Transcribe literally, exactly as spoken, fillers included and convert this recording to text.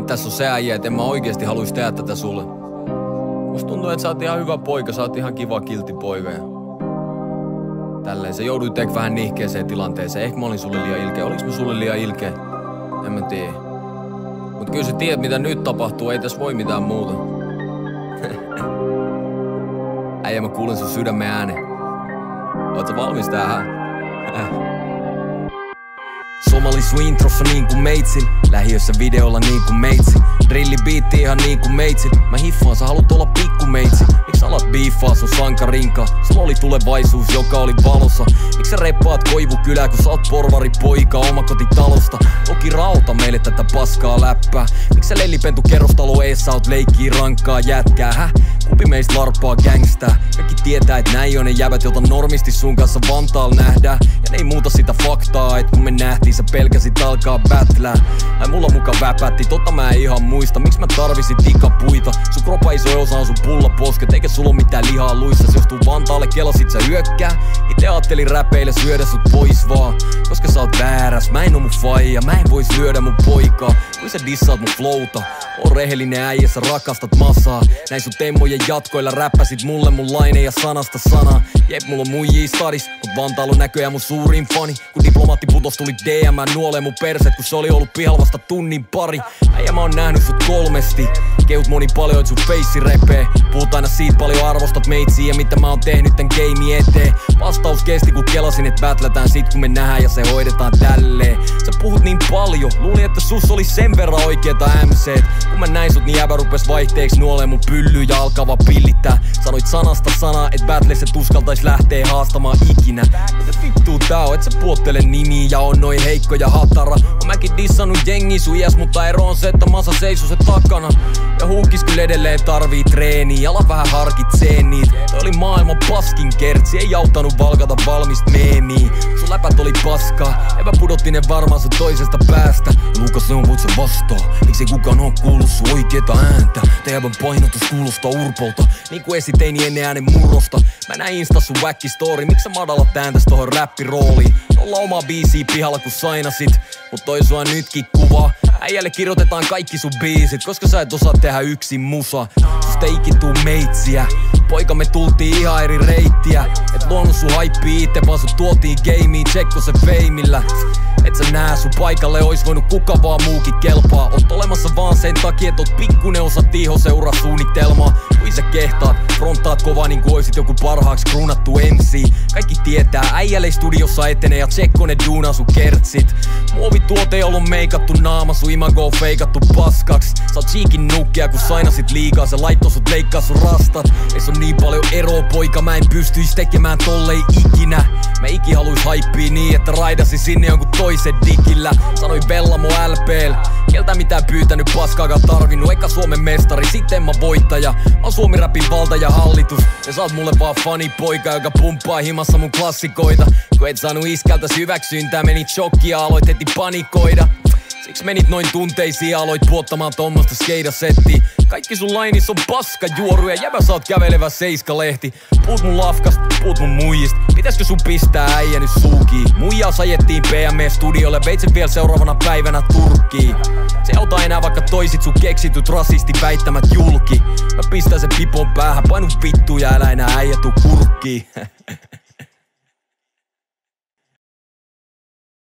tässä on se äijä, et en mä oikeesti haluis tehdä tätä sulle. Musta tuntuu, että sä oot ihan hyvä poika, sä oot ihan kiva kiltti poika ja tälleen. Sä jouduit teek vähän nihkeeseen tilanteeseen. Ehkä mä olin sulle liian ilkeä. Oliks mä sulle liian ilkeä? En mä tiedä. Mut kyllä sä tiedät mitä nyt tapahtuu, ei tässä voi mitään muuta. Äijä, mä kuulen sun sydämen äänen. Oot sä valmis tähän? Somalisu introssa niin kuin meitsin, lähiössä videolla niin kuin meitsi. Drillibiitti ihan niin kuin meitsin. Mä hiffaan, sä haluut olla pikku meitsi. Miks alat biiffaa sun sankarinka? Sulla oli tulevaisuus, joka oli valossa. Miks sä reppaat koivukylää, kun sä oot porvari poika omakotitalosta? Toki rauta meille tätä paskaa läppää. Miks sä lellipentu kerrostalo eessä oot leikkii rankkaa jätkää? Häh? Kumpi meistä larppaa gangstää? Kaikki tietää, et näin on ne jäbät, jota normisti sun kanssa Vantaalla nähdään. Ja ne ei muuta sitä faktaa, et kun me nähtiin sä pelkäsit alkaa battlää. Ai mulla muka väpätti, tota mä en ihan muista. Miks mä tarvisin tikapuita? Sun kropa iso osa on sun pullaposket, eikä sulla oo mitään lihaa luissa. Jos tuu Vantaalle kelasit sä hyökkää. Ite ajattelin räpeille syödä sut pois vaan. Koska sä oot vääräs, mä en oo mun faija. Mä en vois lyödä mun poikaa. Kun sä dissaat mun flowta. Oon rehellinen äijä, sä rakastat massaa. Näin sun temmojen jatkoilla räppäsit mulle mun laineja sanasta sanaa. Jep, mulla on muijii stadis, mut Vantaalla on näköjään mun suurin fani. Kun diplomaatti putos tuli D M nuolee mun perset, kun se oli ollut pihalla vasta tunnin pari. Äijä mä oon nähnyt sut kolmesti. Keut moni paljon, et sun feissi repee. Puhut aina siitä paljon arvostat meitsiä ja mitä mä oon tehnyt tän game eteen. Vastaus kesti kun kelasin, et battletään sit kun me nähdään ja se hoidetaan tälleen. Sä puhut niin paljon, luulin että sus oli sen verran oikeeta M C:t. Kun mä näin sut niin jäbä rupes vaihteeksi nuolee mun pyllyy ja alkaa vaan pillittää. Sanoit sanasta sanaa, et battleissa et uskaltais lähtee haastamaan ikinä. Mitä vittuu tää on, et sä puottele nimiä ja on noin heikko ja hatara. Oon mäkin dissannut jengi sun iäs, mutta ero on se, että masa seisoo se takana. Ja huukis kyllä edelleen tarvii treeniä, ala vähän harkitsee niit. Toi oli maailman paskin kertsi, ei auttanut valkata valmista meemiä. Sun läpät oli paskaa, epä pudotti ne varmaan sun toisesta päästä. Ja Lukas Leon voit sä vastaa, miksei kukaan oo kuullut sun oikeeta ääntä. Teidän painotus kuulostaa urpolta, niinku esiteini ennen äänen murrosta. Mä näin Insta sun wacky story, miks sä madalat ääntäs tohon räppirooliin? Olla omaa biisiä pihalla kun sainasit, mut toi sua nytkin kuvaa. Äijälle kirjoitetaan kaikki sun biisit, koska sä et osaa tehdä yksin musa. Susta ei ikin tuu meitsiä, poika me tultiin ihan eri reittiä. Et luonut sun haippii itse, vaan sut tuotiin gameen, tsekko se feimillä. Et sä nää sun paikalle ois voinut kuka vaan muukin kelpaa. Oot olemassa vaan sen takia, et oot pikkunen osa tiihoseuraa suunnitelmaa. Kui sä kehtaat, frontaat kovaa niin kuin oisit joku parhaaks kruunattu M C. Kaikki tietää, äijälle studiossa etenee ja tsekko ne duunaa sun kertsit. Muovituote ei ollut meikattu naama, sun imago on feikattu paskaks. Sä oot cheekin nukkia kun sainasit liikaa, se laittoi sut leikkaa sun rastat. Ei se on niin paljon eroa poika, mä en pystyis tekemään tollei ikinä. Mä ikin haluis haippii niin, että raidasi sinne jonkun toisen digillä. Sanoin Bellamo L P:l, keltä mitään pyytänyt paskaakaan tarvinnut. Eka Suomen mestari, sitten mä voittaja. Mä oon Suomi-rapin valta ja hallitus. Ja sä oot mulle vaan fani poika, joka pumppaa himassa mun klassikoita. Kun et saanut iskältäs hyväksyntää, menit shokkiin ja aloit heti panikoida. Siksi menit noin tunteisiin ja aloit puottamaan tommosta skeidasettiä. Kaikki sun lainis on paska juoru ja jäbä sä oot kävelevä seiskalehti. Puhut mun lafkast, puhut mun muijist. Pitäiskö sun pistää äijä nyt suukiin? Muijaa sajettiin P M E-studiolle, veit sen vielä seuraavana päivänä Turkkiin. Se ei auta enää vaikka toisit sun keksityt rasisti väittämät julki. Mä pistän sen pipon päähän, painu vittu ja älä enää äijä tuu kurkkiin.